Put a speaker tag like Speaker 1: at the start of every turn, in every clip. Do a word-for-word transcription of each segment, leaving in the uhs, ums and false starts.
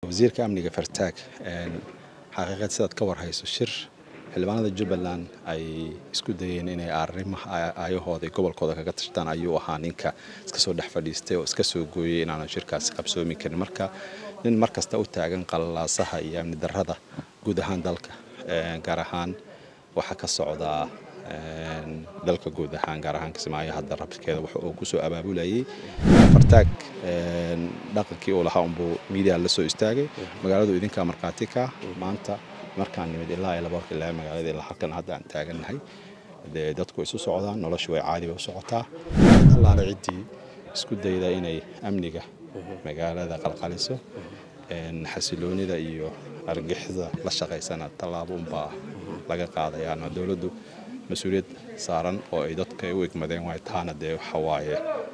Speaker 1: wasiirka amniga Fartaag xaqiiqad sidaad ka war hayso shir xildhibaanada Jubbaland ay isku dayeen inay arrimaha ayahooda gobolkooda kaga tashtaan ayuu ahaa ninka iska soo dhex fadhiistay oo iska soo gooyay inaan shirkaas qabsoomi karin marka nin markasta u taagan qalaasaha iyo amni darrada guud ahaan dalka gaar ahaan waxa ka socda dalka guud ahaan gaar ahaan Kismaayo hadda rabkeeda waxa uu ku soo abaabulayay Fartaag dhaqankii uu lahaa umbu media la soo istaagay magaaladu idinka marqaati ka maanta markaan nimid ilaa ay laba ilaa magaalada ilaa halkan hadda aan taaganahay dadku isu socdaan noloshu way caadi u socotaa Allah ciidii isku dayda inay amniga magaalada qalqaliso xasiloonida iyo argixisada la shaqeysana talaabo umba laga qaadayaan dawladdu mas'uuliyad saaran oo ay dadka u igmadeen way taana de waxa waaye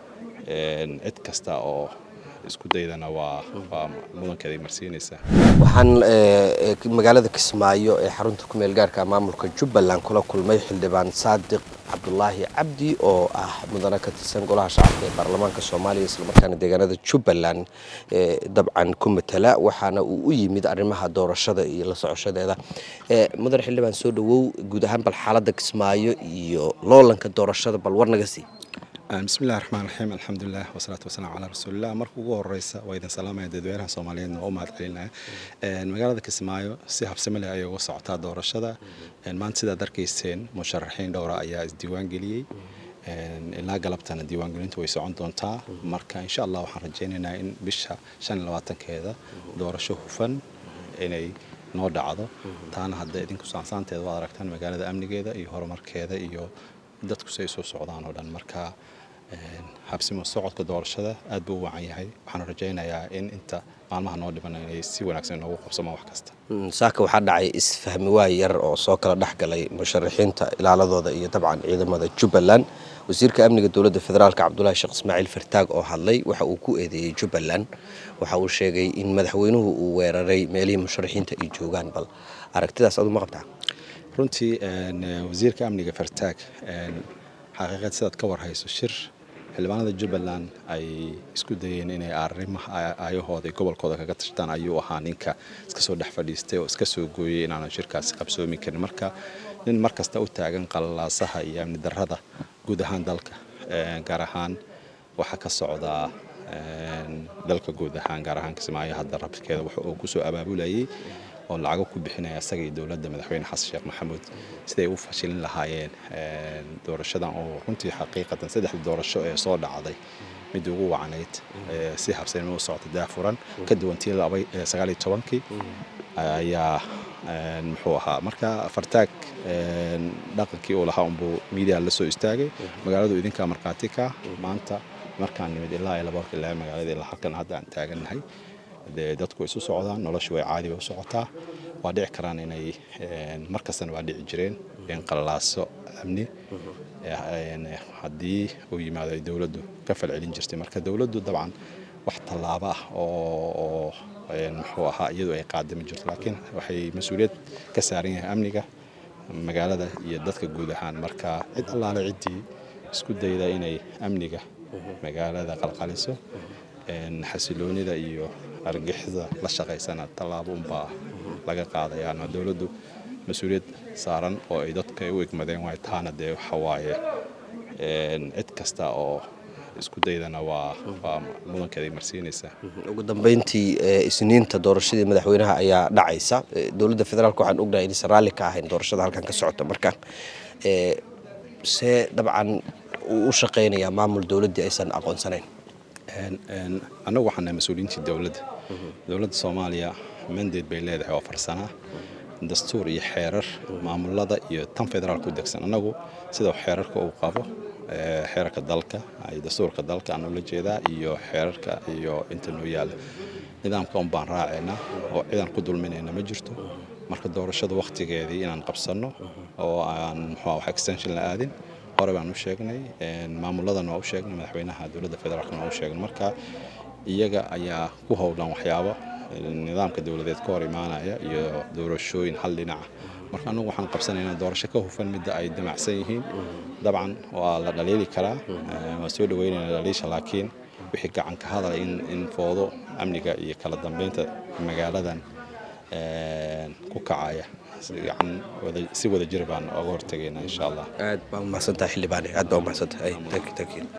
Speaker 1: cid kasta oo isku daydana waa mudankeeda marsiinaysa
Speaker 2: waxaan magaalada Kismaayo ee xarunta ku meel gaarka maamulka Jubbaland kula kulmay xildhibaan Saadiq Cabdullaahi Cabdi oo ah mudane ka tirsan golaha shacabka ee baarlamaanka Soomaaliya isla markaana deegaanada Jubbaland dabcan ku matala waxaana uu u yimid arrimaha doorashada iyo la socoshadeeda mudane xildhibaan soo dhawow guud ahaan bal xaaladda Kismaayo iyo loolanka doorashada bal warnaga si
Speaker 1: بسم الله الرحمن الرحيم الحمد لله والصلاة والسلام على رسول الله مركو ugu horeysa waydan salaamay dadweynaha Soomaaliyeed oo maad celinaya ee magaalada Kismaayo si habsami leh ay uga socotaa doorashada ee maanta sida darkiiseen musharaxiin dhowr ah ayaa isdiiwaan galiyay ee ilaa galabtana diiwaan gelintu way socon doontaa marka insha Allah waxaan rajaynaynaa in bisha shan iyo labaatan-keeda doorasho hufan inay noo dhacdo taana hadda idinku saansaanteeda waa aragtaan magaalada amnigeeda iyo horumarkeeda iyo dadku say soo socdaan oo dhan marka habsimo socodka doorashada aad buu u wacan yahay waxaan rajaynayaa in inta maalmaha noo dhiman ay si wanaagsan ugu qabsamaan wax kasta
Speaker 2: saaka waxa dhacay isfahmi waay yar oo soo kala dhaxgalay musharaxiinta ilaaladooda iyo dabcan ciidamada Jubbaland wasiirka amniga dawladda federaalka Cabdullaahi Sheekh Ismaaciil Fartaag oo hadlay waxa uu ku eedeeyay Jubbaland waxa uu sheegay in madaxweynuhu uu weeraray meelihii musharaxiinta ay joogaan bal aragtidaas aad ma qabtaa
Speaker 1: runtii wasiirka amniga Fartaag xaqiiqad sidaad ka war hayso shir xildhibaanada Jubbaland ay isku dayeen inay arrimaha ayahooda gobolkooda kaga tashtaan ayuu ahaa ninka iska soo dhex fadhiistay oo iska soo gooyay inaan shirkaas qabsoomi karin marka nin markasta u taagan qalaasaha iyo amni darrada guud ahaan dalka gaar ahaan waxa ka socda dalka guud ahaan gaar ahaan Kismaayo hadda rabkeeda waxa uu ku soo abaabulayay oo lacag ku bixinaya asaga dawladda madaxweyne Xasan Sheekh Maxamuud siday u fashilin lahaayeen doorashadan oo runtii xaqiiqatan saddex doorasho ee soo dhacday mid ugu wacnayd si habsami u socota daafuran ka duwantii sagaal iyo toban-kii ayaa muxuu ahaa marka Fartaag dhaqankii uu lahaa umbu media la soo istaagay magaaladu idinka marqaati ka maanta markaan nimid ilaa ay laba ilaa magaalada ilaa halkan hadda aan taaganahay dadku isu socdaan noloshu way caadi u socotaa waa dhici karaan inay markastana waa dhici jireen in qalaaso amni haddii uu yimaado dawladdu ka falcelin jirtay marka dawladdu dabcan wax talaabo ah oo muxuu ahaa iyadoo ay qaadami jirto laakiin waxay mas'uuliyad ka saaran yahay amniga magaalada iyo dadka guud ahaan marka cid allaale cidii isku dayda inay amniga magaalada qalqaliso xasiloonida iyo argixisada la shaqeysana talaabo umba laga qaadayaan dawladdu mas'uuliyad saaran oo ay dadka u igmadeen way taana de waxa waaye cid kasta oo isku daydana waa mudankeeda marsiinaysa
Speaker 2: ugu dambeyntii isniinta doorashadii madaxweynaha ayaa dhacaysa dawladda federaalka waxaan ognahay in Soomaali ka ahayn doorashada halkan ka socota marka ee see dabcan uu u shaqeynaya maamul dawladda aysan aqoonsanayn
Speaker 1: een anagu waxaan mas'uuliyiinta dawladda dawladda Soomaaliya mandate bay leedahay oo farsana dastuur iyo xeerar maamulada iyo tan federaalku degsan anagu sida xeerarka uu qabo xeerarka dalka ay dastuurka dalka aan ula jeedaa iyo xeerarka iyo inta noo yaal nidaamka oo baan raacayna oo ciidan ku dulminayna ma jirto marka doorashada waqtigeedii inaan qabsano oo aan muxuu wax extension la aadin hore baan u sheegnay maamuladan waa u sheegnay madaxweynaha dawladda federaalka waa u sheegnay marka iyaga ayaa ku howlan waxyaabo nidaamka dawladeed ka hor imaanaya iyo doorashooyin hal dhinac marka anagu waxaan qabsanaynaa doorasho ka hufan mid ay damacsan yihiin dabcan waa la dhaliili karaa waa soo dhaweynayna dhaliisha laakiin wixii gacan ka hadal in in foodo amniga iyo kala dambeynta magaaladan ku kacaya si wada jir baan uga hortagayna insha Allah.
Speaker 2: aad baan u mahadsantahay xildhibaan, aad baan u mahadsantahay. thank you thank you